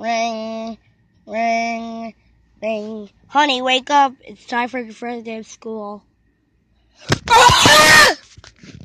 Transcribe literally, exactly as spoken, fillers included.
ring, ring, ring. Honey, wake up. It's time for your first day of school.